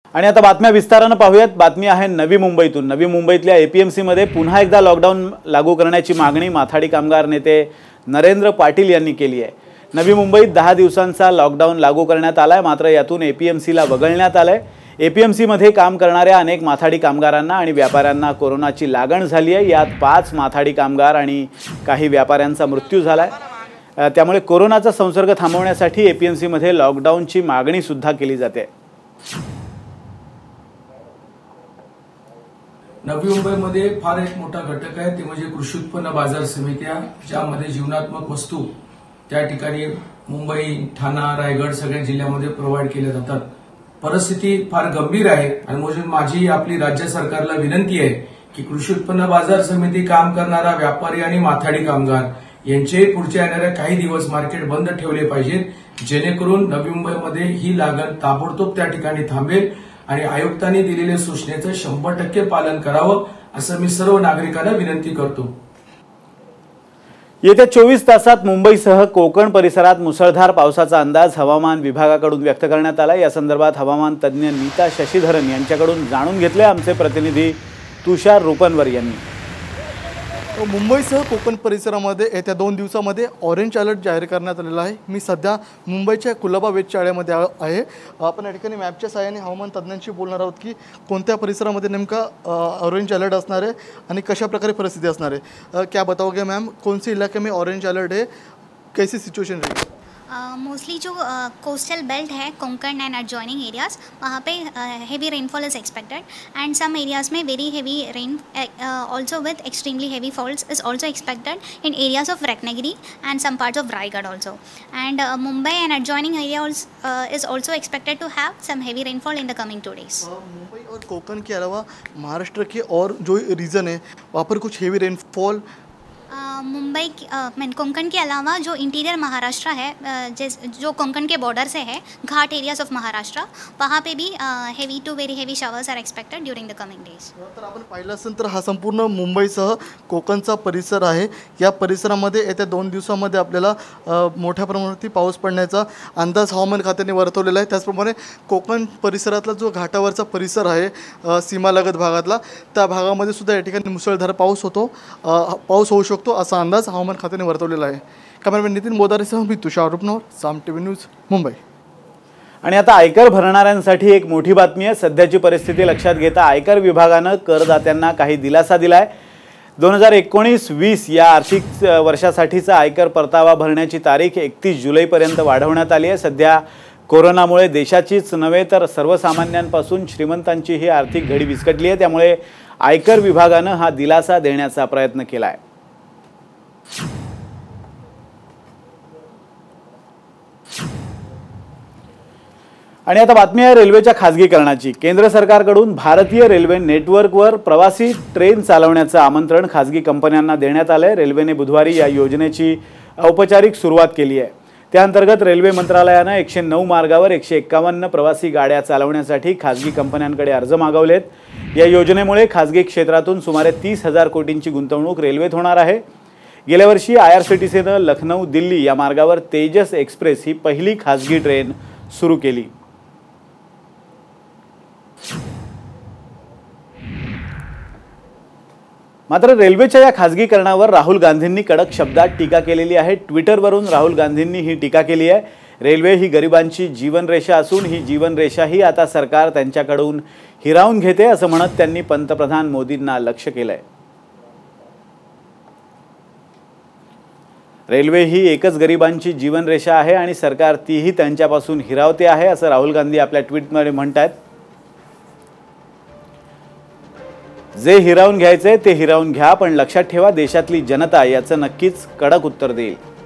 आणि आता बातम्या विस्ताराने पाहूयात। बातमी आहे नवी मुंबईतून। नवी मुंबईतल्या एपीएमसी मध्ये पुन्हा एकदा लॉकडाऊन लागू करण्याची मागणी माथाडी कामगार नेते नरेंद्र पाटील यांनी केली आहे। नवी मुंबईत 10 दिवसांचा लॉकडाऊन लागू करण्यात आलाय, मात्र यातून एपीएमसीला वगळण्यात आलंय। एपीएमसी मध्ये काम करणाऱ्या अनेक माथाडी कामगारांना आणि व्यापाऱ्यांना कोरोनाची लागण झाली आहे। यात 5 माथाडी कामगार आणि काही व्यापाऱ्यांचा मृत्यू झालाय। त्यामुळे कोरोनाचा संसर्ग थांबवण्यासाठी एपीएमसी मध्ये लॉकडाऊनची मागणी सुद्धा केली जाते। नवी मुंबईमध्ये फार एक मोठा घटक आहे, ते म्हणजे कृषी उत्पन्न बाजार समित्या, ज्यामध्ये जीवनात्मक वस्तू त्या ठिकाणी मुंबई, ठाणा, रायगड सगळ्या जिल्ह्यामध्ये प्रोव्हाइड केल्या जातात। परिस्थिती फार गंभीर आहे आणि म्हणून माझी आपली राज्य सरकारला विनंती आहे की कृषी उत्पन्न बाजार समिती काम करणारा व्यापारी आणि माथाडी कामगार यांचे पुढच्या येणाऱ्या काही दिवस मार्केट बंद ठेवले पाहिजेत, जेणेकरून नवी मुंबईमध्ये ही लागण ताबडतोब त्या ठिकाणी थांबेल आणि आयुक्तांनी दिलेल्या सूचनेचं 100% पालन करावं असं मी सर्व नागरिकांना विनंती करतो। येत्या 24 तासात मुंबईसह कोकण परिसरात मुसळधार पावसाचा अंदाज हवामान विभागाकडून व्यक्त करण्यात आला। या संदर्भात हवामान तज्ज्ञ नीता शशिधरन यांच्याकडून जाणून घेतले आमचे प्रतिनिधी तुषार रुपनवर यांनी। मुंबईसह कोकण परिसरामध्ये येत्या 2 दिवसामध्ये ऑरेंज अलर्ट जाहीर करण्यात आलेला आहे। मी सध्या मुंबईच्या कुलाबा वेधशाळेमध्ये आहे। आपण या ठिकाणी मॅपच्या सहाय्याने हवामान तज्ज्ञांशी बोलणार आहोत की कोणत्या परिसरामध्ये नेमका ऑरेंज अलर्ट असणार आहे आणि कशा प्रकारे परिस्थिती असणार है। क्या बताओगे मैम, कौन से इलाके में ऑरेंज अलर्ट है, कैसी सिचुएशन रहेगी? मोस्टली जो कोस्टल बेल्ट है कोंकण एंड एडजॉइनिंग एरियाज़, वहाँ पे heavy rainfall is expected and some areas में very heavy rain also with extremely heavy falls is also expected in areas of Ratnagiri and some parts of Raigad also, and Mumbai and adjoining area is also expected to have some heavy rainfall in the coming 2 days। Mumbai और कोकण के अलावा महाराष्ट्र के और जो region है वहाँ पर कुछ heavy rainfall Mumbai Konkan के अलावा जो इंटीरियर महाराष्ट्र है, जो कोंकण के बॉर्डर से है, घाट एरियाज ऑफ महाराष्ट्र, वहाँ पे भी heavy to very heavy showers are expected during the coming days. तर आपण पाहिलं असेल तर हा संपूर्ण मुंबईसह कोकणचा परिसर आहे। या परिसरामध्ये येत्या 2 दिवसामध्ये आपल्याला मोठ्या प्रमाणात पाऊस पडण्याचा अंदाज हवामान खात्याने वर्तवलेला आहे। त्याचप्रमाणे कोकण परिसरातला जो घाटावरचा परिसर आहे सीमालगत भागातला, त्या भागामध्ये सुद्धा या ठिकाणी मुसळधार पाऊस होऊ शकतो असा अंदाज हवामान खात्याने वर्तवलेला आहे। कॅमेरामॅन नितीन मोदारेसह मी तुषार रुपनवर, साम टीव्ही न्यूज, मुंबई। आणि आता आयकर भरणाऱ्यांसाठी एक मोठी बातमी आहे। सध्याची परिस्थिती लक्षात घेता आयकर विभागाने करदात्यांना काही दिलासा दिलाय। 2019-20 या आर्थिक वर्षासाठीचा आयकर परतावा भरण्याची तारीख 31 जुलैपर्यंत वाढवण्यात आली आहे। सध्या कोरोनामुळे देशाचीच नव्हे तर सर्वसामान्यांपासून श्रीमंतांचीही आर्थिक घडी विस्कटली आहे। त्यामुळे आयकर विभागाने हा दिलासा देण्याचा प्रयत्न केला आहे। आणि आता बातमी आहे रेल्वेच्या खासगीकरणाची। केंद्र सरकारकडून भारतीय रेल्वे नेटवर्कवर प्रवासी ट्रेन चालवण्याचे आमंत्रण खासगी कंपन्यांना देण्यात आले। रेल्वेने बुधवारी या योजनेची औपचारिक सुरुवात केली आहे। त्या अंतर्गत रेल्वे मंत्रालयाने 109 मार्गावर 151 प्रवासी गाड्या चालवण्यासाठी खासगी कंपन्यांकडे अर्ज मागवलेत। या योजनेमुळे खासगी क्षेत्रातून सुमारे 30,000 कोटींची गुंतवणूक रेल्वेत होणार आहे। गेल्या वर्षी आयआरसीटीसीने लखनौ दिल्ली या मार्गावर तेजस एक्सप्रेस ही पहिली खासगी ट्रेन सुरू केली। मात्र रेल्वेच्या या खासगीकरणावर राहुल गांधींनी कडक शब्दात टीका केलेली आहे। ट्विटरवरून राहुल गांधींनी ही टीका केली आहे। रेल्वे ही गरिबांची जीवनरेषा असून ही जीवनरेषाही आता सरकार त्यांच्याकडून हिरावून घेते असं म्हणत त्यांनी पंतप्रधान मोदींना लक्ष्य केलंय। रेल्वे ही एकच गरिबांची जीवनरेषा आहे आणि सरकार तीही त्यांच्यापासून हिरावते आहे असं राहुल गांधी आपल्या ट्विटमध्ये म्हणतात। जे हिरावून घ्यायचे ते हिरावून घ्या, पण लक्षात ठेवा देशातली जनता याचं नक्कीच कडक उत्तर देईल।